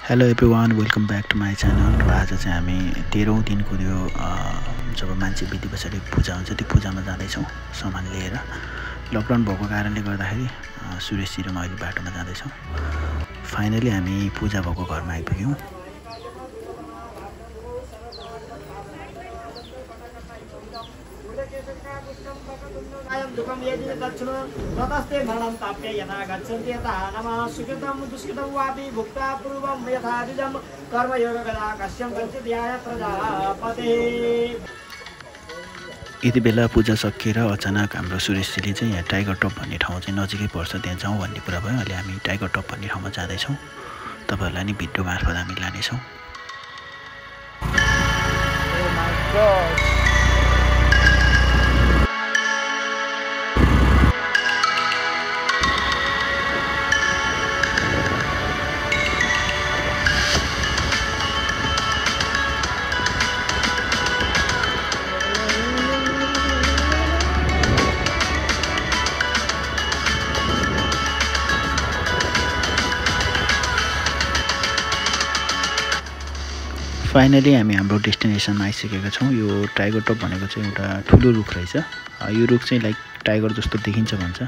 Hello everyone, welcome back to my channel. र आज चाहिँ हामी 13औं दिनको त्यो जब मान्छे बित्ति पछाडि पूजा हुन्छ त्यो पूजामा जाँदैछौँ सामान लिएर। लकडाउन भएको कारणले गर्दाखेरि सुरेशजी र म अहिले बाटोमा जाँदैछौँ। फाइनली हामी पूजा भएको घरमा आइपुग्यौँ। दुःखं यदि दक्षिण ततस्ते मरणं ताप्य यथा गच्छन्ति यथा नमः सुकृतं दुष्कृतं वापि भुक्ता पूर्वं यथा द्विजं कर्मयोगगदा कश्यं कञ्चित् याय प्रजापतिः। यति बेला पूजा सकिएर अचानक हाम्रो सुरेशजीले चाहिँ यहाँ टाइगर टप भन्ने ठाउँ चाहिँ नजिकै पर्छ, त्यहाँ जाउँ भन्ने कुरा भयो। अहिले हामी टाइगर टप भन्ने ठाउँमा जाँदैछौँ। तपाईँहरूलाई नि भिडियो मार्फत हामी लानेछौँ। फाइनली हामी हाम्रो डेस्टिनेसनमा आइसकेका छौँ। यो टाइगर टप भनेको चाहिँ एउटा ठुलो रुख रहेछ। यो रुख चाहिँ लाइक टाइगर जस्तो देखिन्छ भन्छ।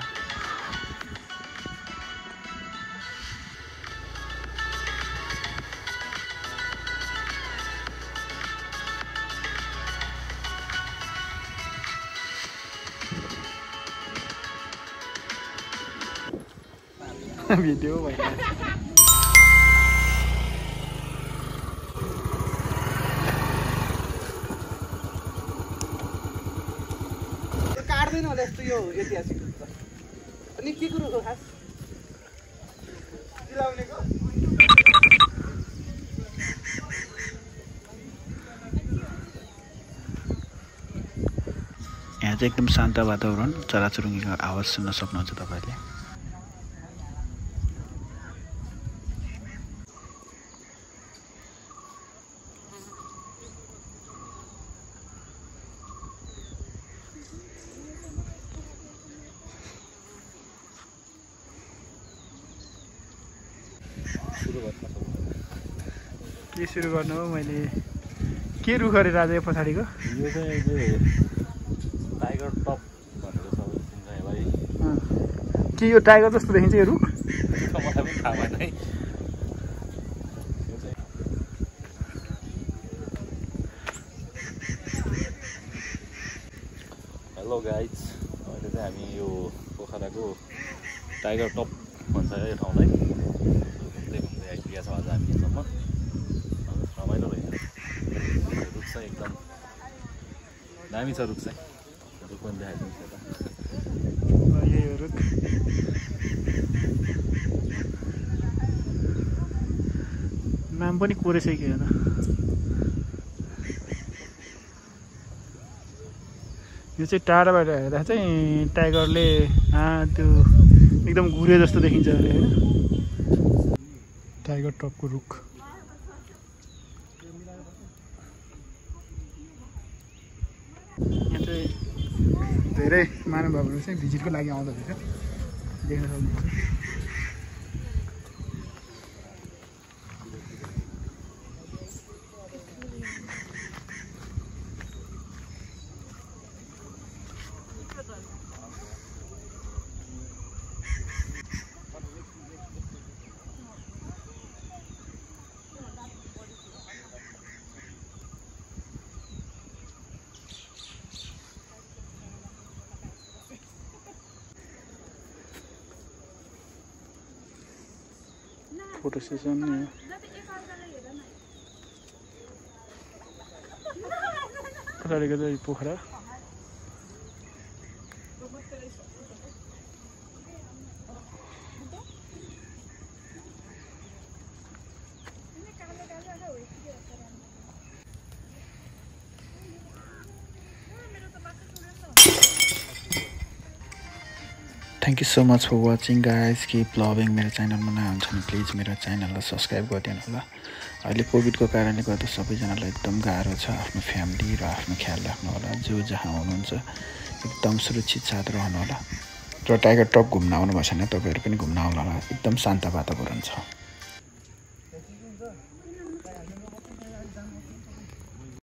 भिडियो भइरहेछ। होला यस्तो यो ऐतिहासिक अनि के कुरो हो खास दिलाउनेको यहाँ चाहिँ एकदम शान्त वातावरण, चराचुरुङ्गीको आवाज सुन्न सक्नुहुन्छ तपाईले। के सुरु गर्नु हो? मैले के रुख गरेर आज यो पछाडिको यो चाहिँ टाइगर टप भनेको सबै चिन्छ भाइ। के यो टाइगर जस्तो देखिन्छ यो रुख? मलाई पनि थाहा भएन है। हेलो गाइज, अहिले चाहिँ हामी यो पोखराको टाइगर टप भन्छ यो ठाउँलाई घुम्दै आइपुगेका छौँ आज हामी यहाँसम्म। रमाइलो रहेछ। रुख चाहिँ एकदम दामी छ। रुख चाहिँ रुख पनि देखाइदिन्छ यता। यही हो रुख। नाम पनि कोरेसै के हेर। यो चाहिँ टाढाबाट हेर्दा चाहिँ टाइगरले त्यो एकदम घुरे जस्तो देखिन्छ अरे होइन। टाइगर टपको रुख। यहाँ चाहिँ धेरै महानुभावहरू चाहिँ भिजिटको लागि आउँदो रहेछ, देख्न सक्नुहुन्छ। फोटो सेसन पछाडिको चाहिँ Pokhara. Thank you so much for watching guys. Keep loving. मेरो च्यानलमा नयाँ हुन्छ भने प्लिज मेरो च्यानललाई सब्सक्राइब गरिदिनु होला। अहिले कोभिडको कारणले गर्दा सबैजनालाई एकदम गाह्रो छ। आफ्नो फ्यामिली र आफ्नो ख्याल राख्नु होला। जो जहाँ हुनुहुन्छ एकदम सुरक्षित साथ रहनु होला। र टाइगर टप घुम्न आउनुभएको छैन, तपाईँहरू पनि घुम्न आउनु होला। एकदम शान्त वातावरण छ। हुन्छ